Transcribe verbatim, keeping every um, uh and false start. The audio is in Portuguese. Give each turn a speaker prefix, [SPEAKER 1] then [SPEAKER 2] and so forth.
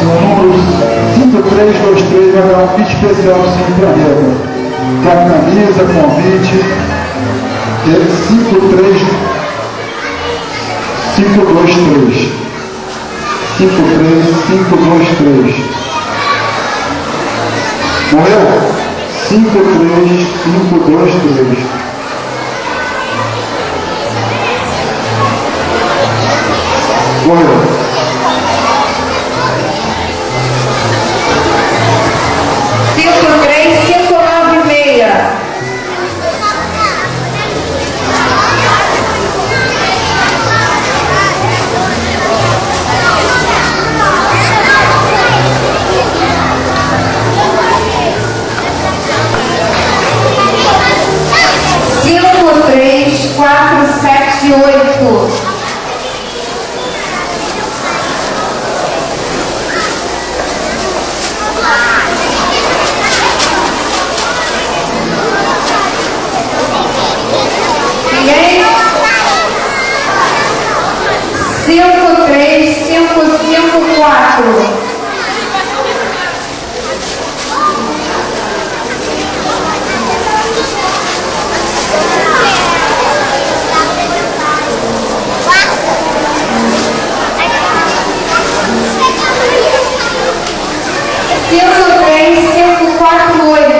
[SPEAKER 1] número cinco três dois três vai dar um kit especial sim para ela. Com a camisa, convite. cinco três cinco dois três. cinco três cinco dois três. Morreu? cinco três cinco dois três. Morreu.
[SPEAKER 2] cinco três cinco nove seis. cinco três quatro sete oito. cinco três cinco cinco quatro. cinco três cinco quatro oito.